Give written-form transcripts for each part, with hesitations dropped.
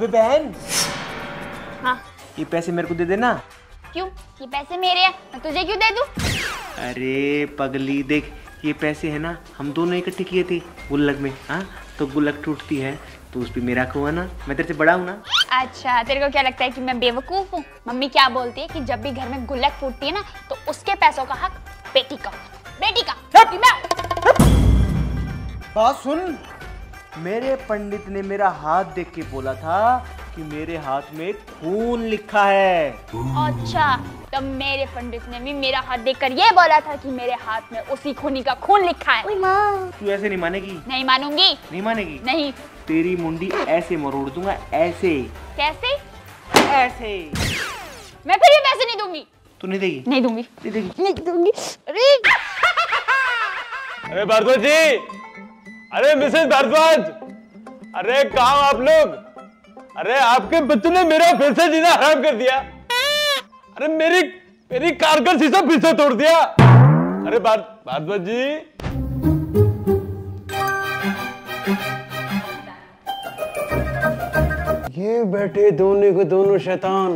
अबे बहन, हाँ ये पैसे मेरे को दे देना। क्यों? ये पैसे मेरे हैं, मैं तुझे क्यों दे दूं? अरे पगली देख, ये पैसे है ना हम दोनों इकट्ठे किए थे गुल्लक में। हाँ तो गुल्लक टूटती है तो उस पे मेरा हुआ ना, मैं तेरे से बड़ा हूँ ना। अच्छा, तेरे को क्या लगता है कि मैं बेवकूफ हूँ? मम्मी क्या बोलती है कि जब भी घर में गुल्लक फूटती है ना तो उसके पैसों का हक बेटी का, बेटी का। बात सुन, मेरे पंडित ने मेरा हाथ देख के बोला था कि मेरे हाथ में खून लिखा है। अच्छा, तब मेरे पंडित ने भी मेरा हाथ देखकर ये बोला था कि मेरे हाथ में उसी खूनी का खून लिखा है। तू ऐसे नहीं मानेगी? नहीं मानूंगी। नहीं मानेगी? नहीं। तेरी मुंडी ऐसे मरोड़ दूंगा, ऐसे। कैसे? ऐसे। मैं फिर ये पैसे नहीं दूंगी। तू नहीं देगी? नहीं दूंगी। नहीं देगी? नहीं दूंगी। अरे भारद्वाज जी, अरे मिसेस भारद्वाज, अरे कहाँ आप लोग? अरे आपके बच्चों ने मेरा फिर से जीना हराम कर दिया। अरे मेरी कार का शीशा फिर से तोड़ दिया। अरे भारद्वाज जी, ये बैठे दोनों को दोनों शैतान।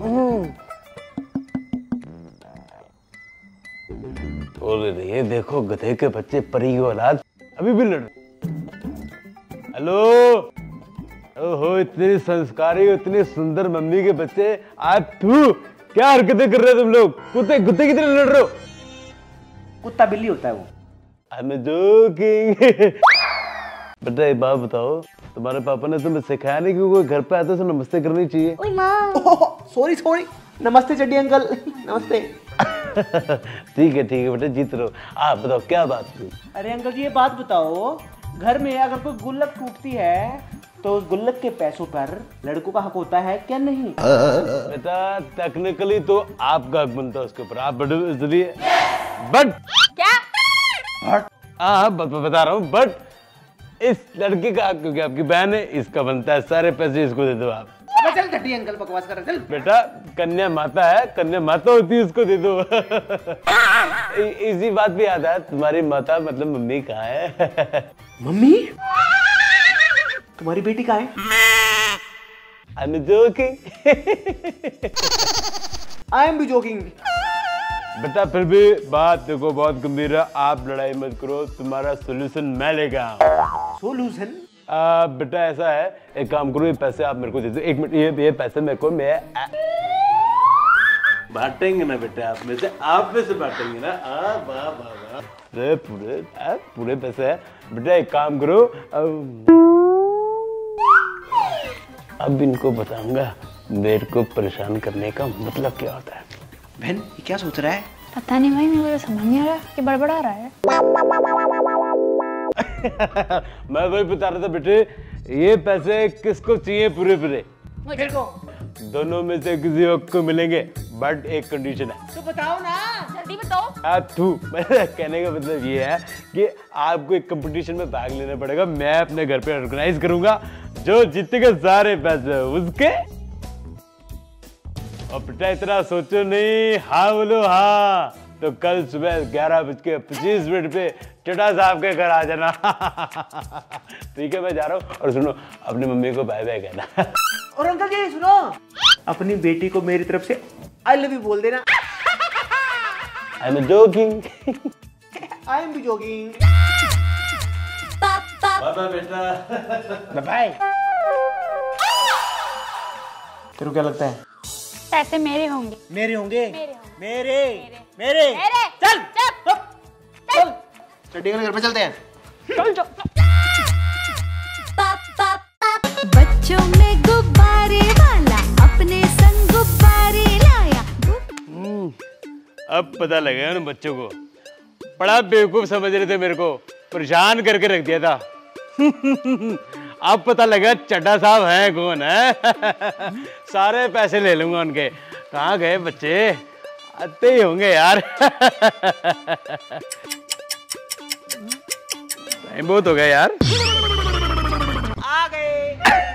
बोल रही, देखो गधे के बच्चे, परी की औलाद अभी भी लड़। हेलो, ओहो इतनी संस्कारी, इतनी सुंदर मम्मी के बच्चे, आप क्या हरकतें कर रहे हो तुम लोग? कुत्ते की तरह लड़ रहे हो। कुत्ता बिल्ली होता है वो। I'm joking। बेटा एक बात बताओ, तुम्हारे पापा ने तुम्हें सिखाया नहीं कि कोई घर पे आता है तो नमस्ते करनी चाहिए? सॉरी, नमस्ते चड्डी अंकल, नमस्ते। ठीक है बेटा, जीत रहो। आप बताओ क्या बात थी? अरे अंकल जी ये बात बताओ, घर में अगर कोई गुल्लक टूटती है तो उस गुल्लक के पैसों पर लड़कों का हक होता है क्या नहीं? बेटा टेक्निकली तो आपका हक बनता है उसके ऊपर, आप बट क्या? हाँ बता रहा हूँ, बट इस लड़की का हक क्योंकि आपकी बहन है, इसका बनता है। सारे पैसे इसको दे दो आप। चल चड्डी अंकल बकवास कर रहे, चल। बेटा कन्या माता है, कन्या माता होती है, उसको दे दो। इसी बात पे याद है, तुम्हारी माता मतलब मम्मी कहाँ है? मम्मी? तुम्हारी बेटी कहाँ है? I'm joking। I am भी joking। बेटा फिर भी बात देखो बहुत गंभीर है, आप लड़ाई मत करो, तुम्हारा सोल्यूशन मैं लेकर आऊँ। सोल्यूशन? बेटा ऐसा है, एक काम करो, ये पैसे आप मेरे को दे दो। एक मिनट, ये पैसे मेरे को मैं बांटेंगे ना बेटा, आप में से बांटेंगे ना। वाह वाह वाह, पूरे पैसे है बेटा। एक काम करो, अब इनको बताऊंगा मेरे को परेशान करने का मतलब क्या होता है। बहन ये क्या सोच रहा है? पता नहीं भाई, मेरे को समझ नहीं आ रहा कि बड़बड़ा रहा है। मैं वही बता रहा था बेटे, ये पैसे किसको चाहिए पूरे? मुझे को। दोनों में से किसी एक को मिलेंगे, बट एक कंडीशन है। तो बताओ ना, जल्दी बताओ। मेरा कहने का मतलब ये है कि आपको एक कंपटीशन में भाग लेना पड़ेगा। मैं अपने घर पे ऑर्गेनाइज करूंगा, जो जीतेगा सारे पैसे उसके। और बेटा इतना सोचो नहीं, हाँ बोलो हाँ। तो कल सुबह 11:25 पे चटा साहब के घर आ जाना। ठीक है, मैं जा रहा हूँ। और सुनो, अपनी मम्मी को बाय बाय कहना। और अंकल जी सुनो, अपनी बेटी को मेरी तरफ से आई लव यू बोल देना। I am joking. I am भी जोकिंग। बाय बेटा। बाय। तेरे को क्या लगता है? पैसे मेरे होंगे। मेरे होंगे? मेरे। चल चल चड्डी अंकल घर पे चलते हैं। चल। बच्चों में गुब्बारे वाला अपने संग गुब्बारे लाया। अब पता लगा उन बच्चों को, बड़ा बेवकूफ समझ रहे थे, मेरे को परेशान करके रख दिया था। अब पता लगा चड्डा साहब हैं कौन है। सारे पैसे ले लूंगा उनके। कहाँ गए बच्चे? आते ही होंगे यार। टाइम बहुत हो गया यार। आ गए।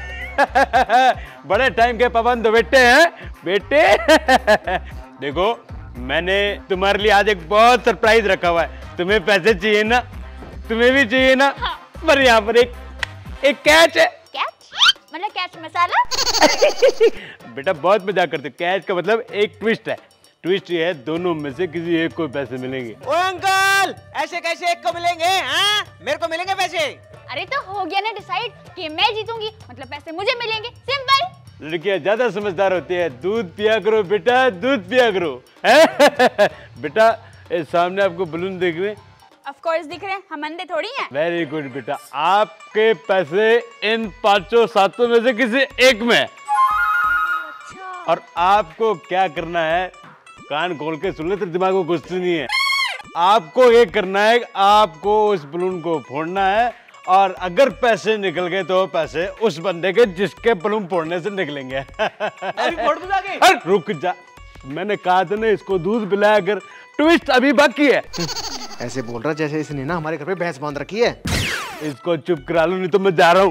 बड़े टाइम के पाबंद बेटे हैं बेटे। देखो मैंने तुम्हारे लिए आज एक बहुत सरप्राइज रखा हुआ है। तुम्हें पैसे चाहिए ना? तुम्हें भी चाहिए ना? हाँ। पर यहाँ पर एक कैच है। कैच? मतलब कैच मसाला। बेटा बहुत मजाक करते हो। कैच का मतलब एक ट्विस्ट है। ट्विस्ट ये है दोनों में से किसी एक को पैसे मिलेंगे। ओ अंकल, ऐसे कैसे एक को मिलेंगे? हाँ, मेरे को मिलेंगे पैसे। अरे तो हो गया ना डिसाइड कि मैं जीतूंगी, मतलब पैसे मुझे मिलेंगे, सिंपल। लड़कियां ज्यादा समझदार होती है। दूध पिया करो बेटा, दूध पिया करो। है? बेटा इस सामने आपको बलून दिख रहे हैं? ऑफ कोर्स दिख रहे हैं, हम अंधे थोड़ी हैं। वेरी गुड बेटा, आपके पैसे इन 500-700 में से किसी एक में। अच्छा। और आपको क्या करना है, कान खोल के सुन ले, तेरे दिमाग में कुछ नहीं है। आपको ये करना है, आपको उस बलून को फोड़ना है और अगर पैसे निकल गए तो पैसे उस बंदे के जिसके बलून फोड़ने से निकलेंगे। अभी फोड़ दूं जाके? रुक जा, मैंने कहा था ना इसको दूध पिलाया कर। ट्विस्ट अभी बाकी है। ऐसे बोल रहा जैसे इसने ना हमारे घर पे भैंस बांध रखी है। इसको चुप करा लो, नहीं तो मैं जा रहा हूँ।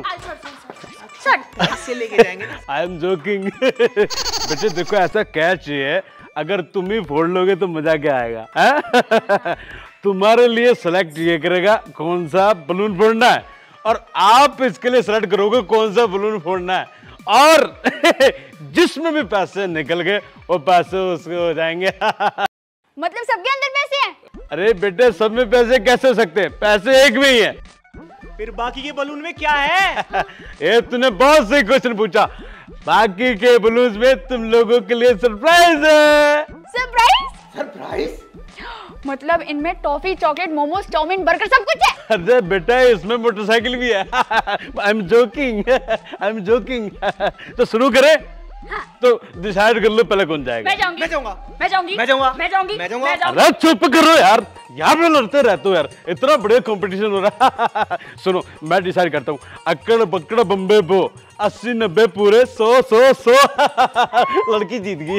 इससे लेके जाएंगे ना। I am joking. बेटे देखो, ऐसा कैच है, अगर तुम ही फोड़ लोगे तो मजा क्या आएगा? है? तुम्हारे लिए सेलेक्ट ये करेगा कौन सा बलून फोड़ना है और आप इसके लिए सेलेक्ट करोगे कौन सा बलून फोड़ना है, और जिसमें भी पैसे निकल गए वो पैसे उसके हो जाएंगे। मतलब सबके अंदर पैसे हैं? अरे बेटे, सब में पैसे कैसे हो सकते हैं? पैसे एक में ही है। फिर बाकी के बलून में क्या है? ये तूने बहुत सही क्वेश्चन पूछा। बाकी के बलून्स में तुम लोगों के लिए सरप्राइज है। सरप्राइज? सरप्राइज? मतलब इनमें toffee, chocolate, momos, chowmein, burger सब कुछ है? अरे बेटा, इसमें मोटरसाइकिल भी है। I am joking, I am joking. तो शुरू करें? हाँ। तो डिसाइड कर लो पहले कौन जाएगा। मैं जाऊंगी। मैं जाऊंगा। मैं जाऊंगी। मैं जाऊंगा। मैं जाऊंगी। मैं जाऊंगा। अरे चुप करो यार, यहाँ पे लड़ते रहते हो यार, इतना बढ़िया कंपटीशन हो रहा है। सुनो, मैं डिसाइड करता हूँ। अक्कड़ बक्कड़ बम्बे बो, 80-90 पूरे 100-100-100। लड़की जीत गई।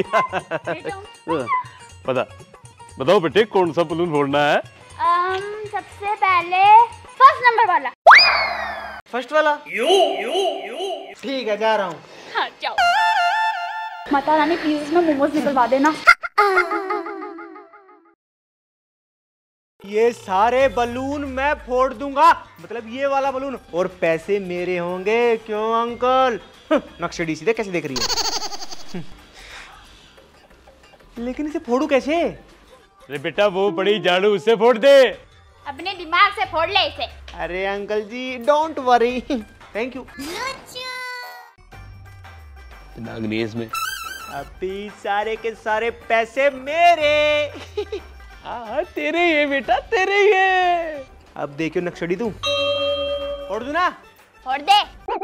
बताओ बेटे, कौन सा बलून फोड़ना है? सबसे पहले फर्स्ट नंबर वाला। फर्स्ट वाला? ठीक है, जा रहा हूँ। हाँ जाओ। माता रानी प्लीज इसमें मोमोज निकलवा देना। ये सारे बलून मैं फोड़ दूंगा, मतलब ये वाला बलून, और पैसे मेरे होंगे। क्यों अंकल? नक्शे सीधे कैसे देख रही है? लेकिन इसे फोड़ू कैसे? अरे बेटा, वो बड़ी झाड़ू, उससे फोड़ दे। अपने दिमाग से फोड़ ले इसे। अरे uncle ji, don't worry, thank you. दिमाग नहीं है इसमें। अभी सारे के सारे पैसे मेरे। हाँ, तेरे ही है बेटा, तेरे ही है। अब देखियो नक्शड़ी, तू फोड़ दू ना? फोड़ दे।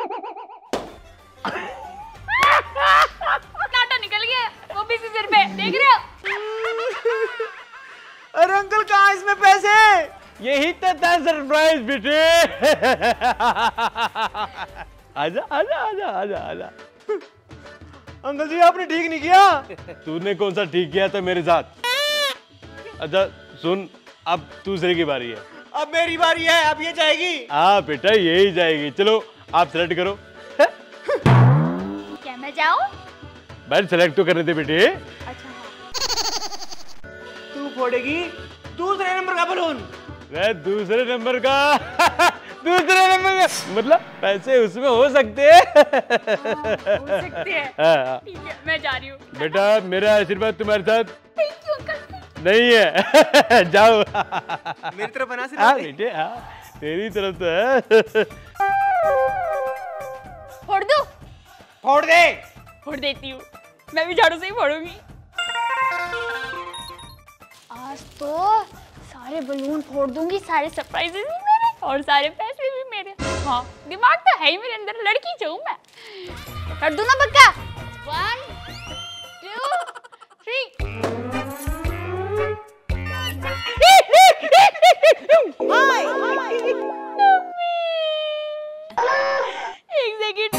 कांटा निकल गया, वो भी सिर पे, देख रहे हो? अरे अंकल, कहाँ इसमें पैसे? यही तो था सरप्राइज बेटे। आजा आजा आजा आजा आजा। अंकल जी, आपने ठीक नहीं किया। तूने कौन सा ठीक किया था मेरे साथ? अच्छा सुन, अब दूसरे की बारी है। अब मेरी बारी है, अब ये जाएगी। हाँ बेटा, यही जाएगी। चलो आप सेलेक्ट करो। क्या मैं जाऊं? भाई सेलेक्ट तो करने थे बेटे। अच्छा हाँ। तू फोड़ेगी दूसरे नंबर का बलून। वह दूसरे नंबर का। दूसरे नंबर का मतलब पैसे उसमें हो सकते हैं। हो सकते हैं। हाँ। ठीक है, मैं जा रही हूँ। बेटा, मेरा आशीर्वाद तुम्हारे साथ थैंक यू अंकल। नहीं है। जाओ। मेरी तरफ बना से। हाँ बेटे, हाँ तेरी तरफ तो है। फोड़ दूं? फोड़ दे। फोड़ देती हूँ, मैं भी झाड़ू से ही फोड़ूंगी। आज तो सारे बलून फोड़ दूंगी, सारे सरप्राइजेस भी मेरे और सारे पैसे भी मेरे। हाँ, दिमाग तो है ही मेरे अंदर, लड़की जो हूँ मैं। कर दूं ना पक्का? 1 2 3। एक सेकंड।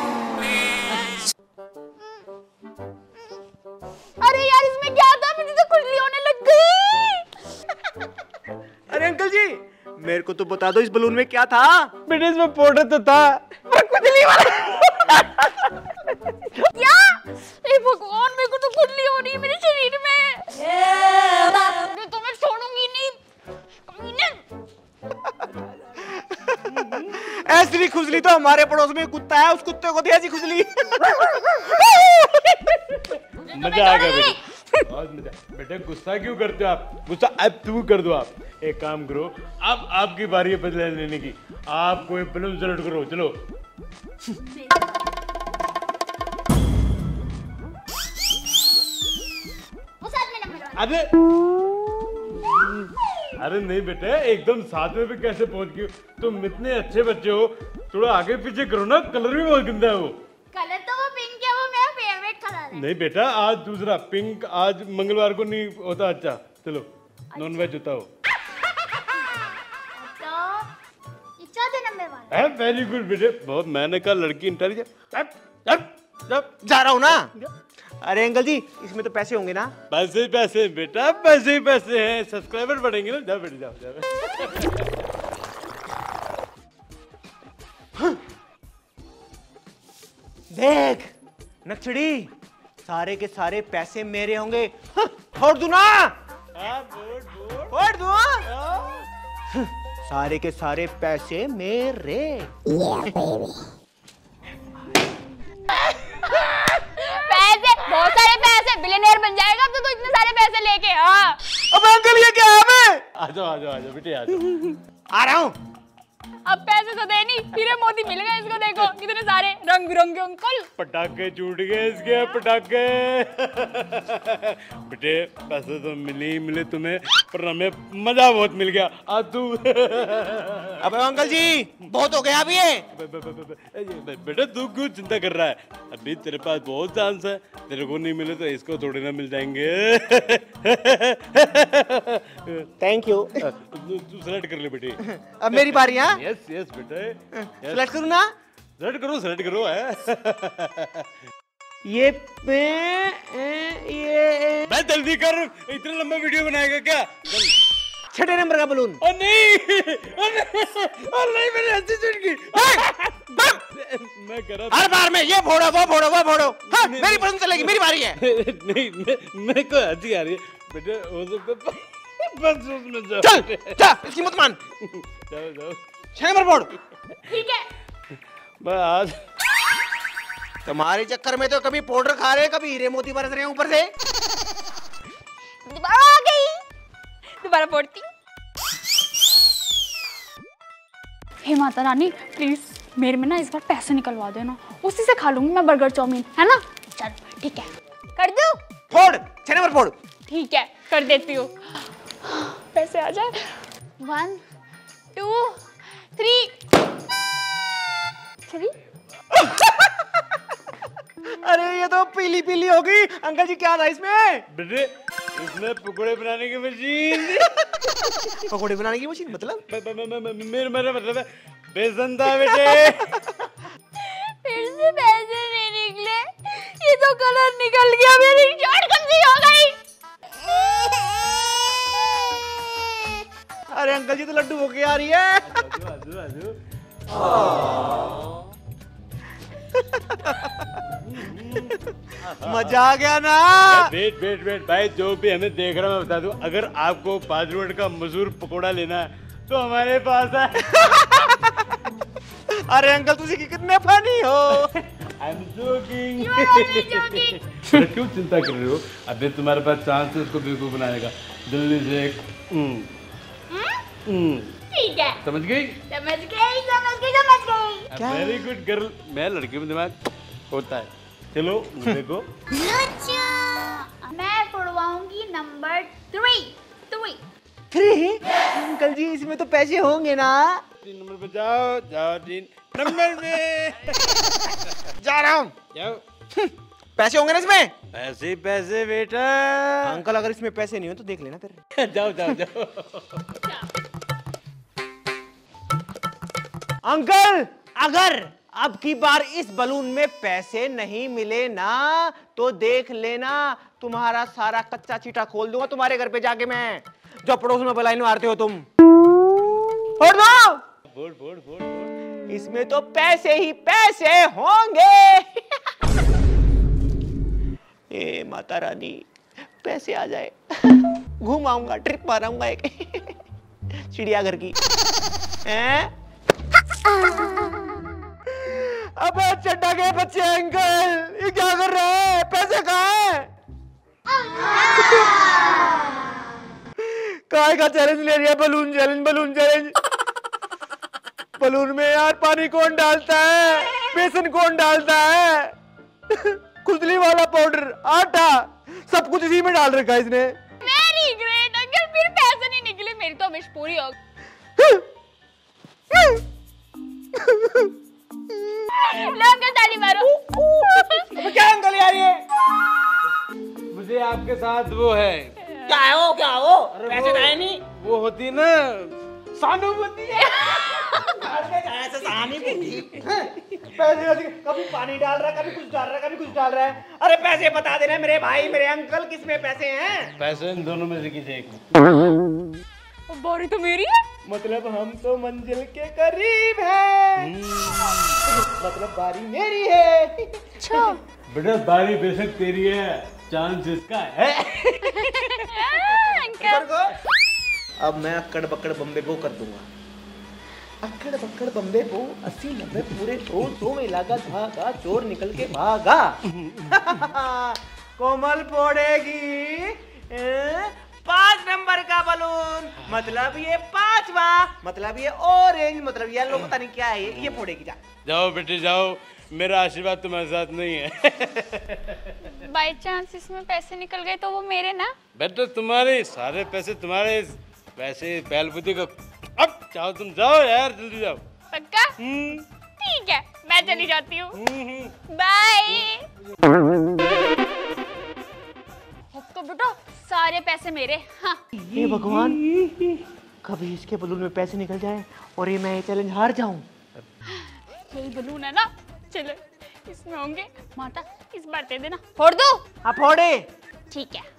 अरे यार, इसमें क्या था? मुझे तो खुजली होने लग गई। अरे अंकल जी, मेरे को तो बता दो इस बलून में क्या था? बेटे, इसमें पाउडर तो था पर खुजली वाला। क्या? हे भगवान, मेरे को तो खुजली हो रही है मेरे शरीर में। मैं तुम्हें छोड़ूंगी नहीं। असली खुजली तो हमारे पड़ोस में कुत्ता है, उस कुत्ते को दिया जी खुजली। मजा आ गया बेटे, बहुत मजा। बेटे गुस्सा क्यों करते हो आप? गुस्सा अब तू कर दो आप। एक काम करो, अब आपकी बारी है बदला लेने की। आप कोई फिल्म सेलेक्ट करो, चलो। अरे अरे नहीं बेटे, एकदम साथ में भी कैसे पहुंच गए? तुम इतने अच्छे बच्चे हो, थोड़ा आगे पीछे करो ना, कलर भी बहुत गंदा है वो। कलर तो वो पिंक है, वो मेरा फेवरेट कलर है। नहीं बेटा, आज दूसरा पिंक, आज मंगलवार को नहीं होता। अच्छा चलो, नॉन वेज होता हो। चौथे नंबर वाला। वेरी गुड बेटे, बहुत। मैंने कहा लड़की इंटेलिजेंट। जा रहा हूँ ना। अरे अंकल जी, इसमें तो पैसे होंगे ना? पैसे ही पैसे बेटा, पैसे ही पैसे हैं। सब्सक्राइबर बढ़ेंगे ना। जाओ बेटे, जाओ जाओ। देख नक्सड़ी, सारे के सारे पैसे मेरे होंगे। फोड़ दूं ना? फोड़ दूं? सारे के सारे पैसे मेरे। पैसे, बहुत सारे पैसे, बिलियनेयर बन जाएगा अब तो इतने सारे पैसे लेके। हाँ। अब अंकल ये क्या है? मैं आ जाओ आ जाओ आ जाओ बेटे, आ जाओ। आ रहा हूँ। अब पैसे तो दे नहीं, हीरे मोती मिल गए इसको। देखो कितने सारे रंग बिरंगे अंकल। पटाखे छूट गए इसके, पटाखे। बेटे पैसे तो मिले ही मिले तुम्हें, पर हमें मजा बहुत मिल गया। आज तू अब अंकल जी बहुत हो गया अब ये। बेटा तू क्यों चिंता कर रहा है? अभी तेरे पास बहुत चांस है। तेरे को नहीं मिले तो इसको थोड़े ना मिल जाएंगे। Thank you. तू सेलेक्ट कर ले बेटे। अब मेरी बारी है। यस यस बेटे, सेलेक्ट करूँ ना? सेलेक्ट करो, सेलेक्ट करो है। ये मैं जल्दी कर, इतना लंबा वीडियो बनाएगा क्या? छठे नंबर का बलून। ओ नहीं, ओ नहीं, मेरी हंसी छूट गई। मैं कर रहा हर बार में ये फोड़ो वो फोड़ो वो फोड़ो। हाँ, मेरी पसंद चलेगी, मेरी बारी है। नहीं, मेरे को हंसी आ रही है बेटे। हो सकता बस उसमें जाओ। चल इसकी मत मान। जाओ जाओ। 6 नंबर फोड़। ठीक है। मैं आज तुम्हारे चक्कर में तो कभी पाउडर खा रहे, कभी हीरे मोती बरस रहे हैं ऊपर से। दोबारा आ गई, दोबारा फोड़ती। हे माता रानी, प्लीज मेरे में ना इस बार पैसे निकलवा देना, उसी से खा लूंगी मैं बर्गर चाउमीन, है ना? चल ठीक है, कर दूं? फोड़, 6 नंबर फोड़। ठीक है, कर देती हूँ। पैसे आ जाए। 1 2 3 3। अरे ये तो पीली पीली हो गई। अंकल जी क्या था इसमें? बेटे इसमें पकोड़े बनाने की मशीन। पकोड़े बनाने की मशीन मतलब? मेरा मतलब है बेसन था बेटे। फिर से पैसे नहीं निकले, ये तो कलर निकल गया, मेरी शर्ट गंदी हो गई। अरे अंकल जी तो लड्डू होके आ रही है। आजू आजू। मजा आ गया ना? वेट वेट वेट भाई, जो भी हमें देख रहा है मैं बता दूं, अगर आपको 5 रुपए का मशहूर पकोड़ा लेना है तो हमारे पास है। अरे अंकल तुझे कितने फनी हो। I'm joking। क्यों चिंता कर रहे हो? अबे तुम्हारे पास चांस है उसको बेवकूफ बनाने का। जल्दी से एक ठीक है, समझ गई? समझ गई समझ गई समझ गई। Very good girl. मैं लड़की में दिमाग होता है। चलो देखो। मैं फोड़वाऊंगी नंबर 3। 3? अंकल जी इसमें तो पैसे होंगे ना? 3 नंबर पे जाओ, जाओ 3 नंबर में। जा रहा हूँ। जाओ। पैसे होंगे ना इसमें? पैसे पैसे बेटा। अंकल अगर इसमें पैसे नहीं हो तो देख लेना फिर। जाओ जाओ जाओ। अंकल अगर अब की बार इस बलून में पैसे नहीं मिले ना तो देख लेना, तुम्हारा सारा कच्चा चीटा खोल दूंगा तुम्हारे घर पे जाके मैं, जो पड़ोस में बलाइन मारते हो तुम। फोड़ दो। फोड़ फोड़ फोड़ फोड़। इसमें तो पैसे ही पैसे होंगे। ए माता रानी पैसे आ जाए। घूम आऊंगा, ट्रिप माराऊंगा एक चिड़ियाघर की। हैं? अबे चड्डा के बच्चे अंकल, ये क्या कर रहे हैं? पैसे कहाँ हैं? काय का चैलेंज ले रही है? Balloon challenge, balloon challenge. Balloon में यार पानी कौन डालता है? बेसन कौन डालता है? खुजली वाला पाउडर, आटा, सब कुछ इसी में डाल रखा है इसने। वेरी ग्रेट अंकल, फिर पैसे नहीं निकले, मेरी तो विश पूरी हो गई। लो अंकल ताली मारो। क्या अंकल यार ये? मुझे आपके साथ वो है, क्या है वो? क्या हो? पैसे तो है नहीं। वो होती ना सहानुभूति है। ऐसे सहानुभूति। पैसे कभी पानी डाल रहा है, कभी कुछ डाल रहा है, कभी कुछ डाल रहा है। अरे पैसे बता देना मेरे भाई, मेरे अंकल, किसमें पैसे हैं? पैसे इन दोनों में से किसी एक में। बारी तो मेरी है। मतलब हम तो मंजिल के करीब हैं। मतलब बारी मेरी है। अच्छा बेटा बारी बेशक तेरी है, चांस इसका है। अंकल अब मैं अक्कड़ बक्कड़ बम्बे बो कर दूंगा। अक्कड़ बक्कड़ बम्बे बो, 80 90 पूरे 200 में लगा धागा, चोर निकल के भागा। कोमल फोड़ेगी 5 नंबर का बलून, मतलब ये 5वां, मतलब ये ऑरेंज, मतलब येलो, पता नहीं क्या है ये फोड़ेगी। जा जाओ बेटे जाओ, मेरा आशीर्वाद तुम्हारे साथ नहीं है। बाय चांस इसमें पैसे निकल गए तो वो मेरे ना। बेटा तुम्हारे सारे पैसे तुम्हारे, पैसे बैलबुद्धि को। अब जाओ तुम, जाओ यार जल्दी जाओ। पक्का? ठीक है, मैं चली जाती हूँ। बाय। अब तो बेटा सारे पैसे मेरे। हाँ। हे भगवान, कभी इसके बलून में पैसे निकल जाए और ये मैं ये चैलेंज हार जाऊं। यही बलून है ना, चलो इसमें होंगे। माता इस बार दे देना, फोड़ दो। हाँ फोड़े। ठीक है।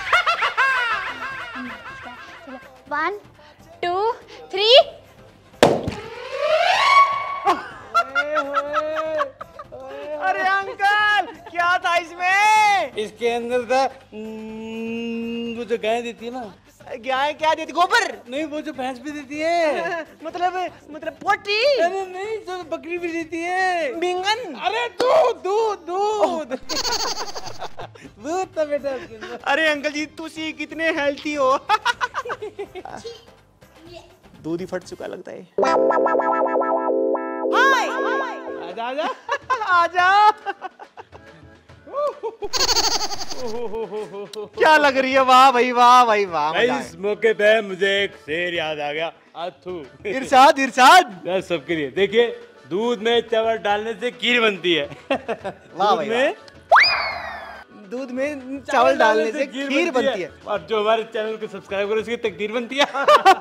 चलो 1 2 3। अरे अंकल, क्या था इसमें? इसके अंदर था वो जो गाय देती है ना। गाय क्या देती? गोबर? नहीं, वो जो भैंस भी देती है। मतलब पोटी? अरे नहीं, जो बकरी भी देती है। बिंगन? अरे दूध दूध दूध। दूध था बेटा उसके अंदर। अरे अंकल जी, तुसी कितने हेल्थी हो। दूध ही फट चुका लगता है। आजा आजा आजा। क्या लग रही है? वाह भाई, वाह भाई, वाह। भाई इस मौके पे मुझे एक शेर याद आ गया। आथू इरशाद, इरशाद। बस सबके लिए देखिए, दूध में चावल डालने से खीर बनती है। वाह भाई, दूध में चावल डालने से खीर बनती है। और जो हमारे चैनल को सब्सक्राइब करे उसकी तकदीर बनती है।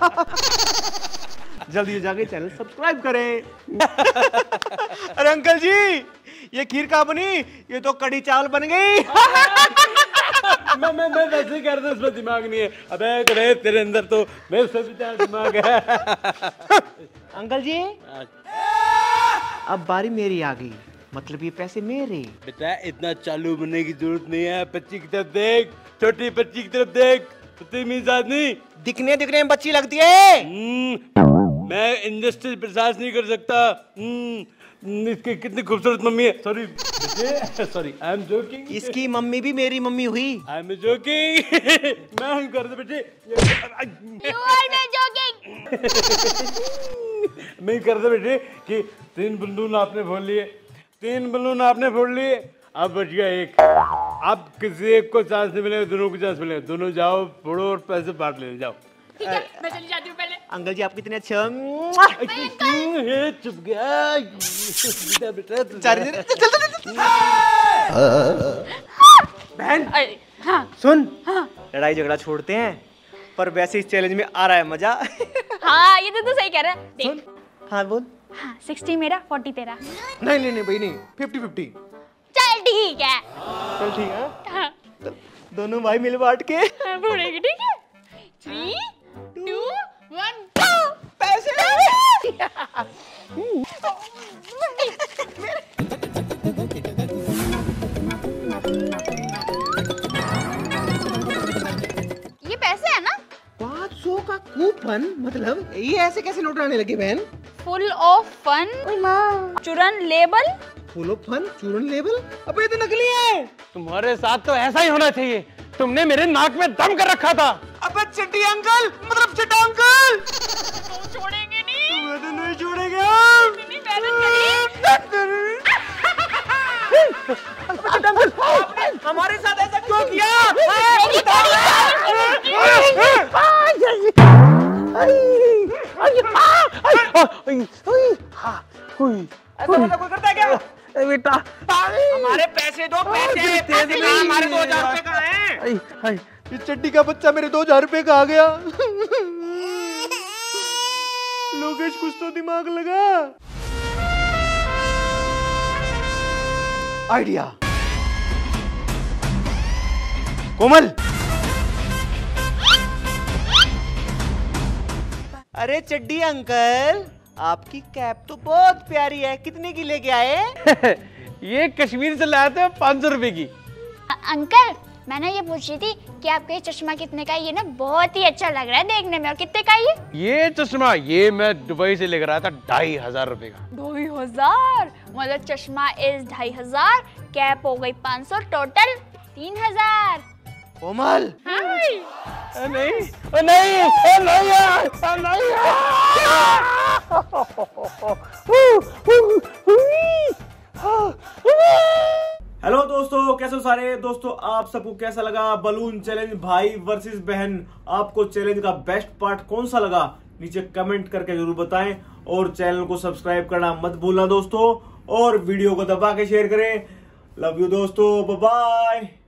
जल्दी जाके चैनल सब्सक्राइब करें। अरे अंकल जी, ये खीर कहाँ बनी? ये तो कड़ी चावल बन गई। मैं वैसे ही कह रहा था, उसमें दिमाग नहीं है। अबे करे तेरे अंदर तो मेरे से भी ज्यादा दिमाग है। अंकल जी, अब बारी मेरी आ गई, मतलब ये पैसे मेरे। बेटा इतना चालू बनने की जरूरत नहीं है। बच्ची की तरफ देख, छोटी बच्ची की तरफ देख, बदतमीज आदमी। दिखने में बच्ची लगती है। मैं इंडस्ट्री प्रसाद नहीं कर सकता। इसकी कितनी खूबसूरत मम्मी है। Sorry sorry, I am joking. इसकी मम्मी भी मेरी मम्मी हुई। I am joking. मैं हूँ कर दे बेटे। You are not joking. मैं कर दे बेटे कि 3 बलून आपने फोड़ लिए, 3 बलून आपने फोड़ लिए, अब बच गया एक। अब किसी एक को चांस नहीं मिलेगा, दोनों को चांस मिलेगा। दोनों जाओ फोड़ो और पैसे बांट ले जाओ। ठीक है, मैं चली जाती हूँ पहले। अंकल जी आप कितने अच्छे हो। चुप गया बेटा। बहन अरे हाँ सुन, हाँ लड़ाई झगड़ा छोड़ते हैं, पर वैसे इस चैलेंज में आ रहा है मजा। हाँ, ये तो सही कह रहा है। देख, हाँ बोल। हाँ 60 मेरा 40 तेरा। नहीं भाई नहीं, 50-50। चल ठीक है। चल ठीक है, हाँ दोनों भाई मिल बांट के फोड़ेगी। ठीक है, 3 2 1 go। पैसे। ये पैसे है ना? 500 का कूपन? मतलब ये ऐसे कैसे नोट आने लगे बहन? फुल ऑफ फन, चुरन लेबल, फुल ऑफ फन चूरन लेवल। अबे तो नकली है। तुम्हारे साथ तो ऐसा ही होना चाहिए, तुमने मेरे नाक में दम कर रखा था। अबे चिट्टी अंकल, मतलब चिट्टा अंकल। तो छोड़ेंगे नहीं, तुम्हें तो नहीं छोड़ेंगे। इतनी मेहनत करी। हमारे साथ ऐसा क्यों किया? ऐसा कोई करता है क्या? बेटा हमारे पैसे दो, पैसे हमारे 2000 रुपए कहाँ हैं? ये चड्डी का बच्चा मेरे 2000 रुपए का आ गया। लोकेश कुछ तो दिमाग लगा। आइडिया। कोमल, अरे चड्डी अंकल, आपकी कैप तो बहुत प्यारी है, कितने की लेके आए? ये कश्मीर से लाए थे 500 रुपए की। अंकल, मैं ना ये पूछ रही थी कि आपका ये चश्मा कितने का है? ये ना बहुत ही अच्छा लग रहा है देखने में। और कितने का है ये चश्मा? ये मैं दुबई से लेकर आया था 2500 रुपए का। 2500? मतलब चश्मा इज 2500, कैप हो गई 500, टोटल 3000। कोमल, नहीं नहीं नहीं हेलो दोस्तों, कैसे हो सारे दोस्तों? आप सबको कैसा लगा बलून चैलेंज भाई वर्सेस बहन? आपको चैलेंज का बेस्ट पार्ट कौन सा लगा नीचे कमेंट करके जरूर बताएं, और चैनल को सब्सक्राइब करना मत भूलना दोस्तों, और वीडियो को दबा के शेयर करें। लव यू दोस्तों, बाय बाय।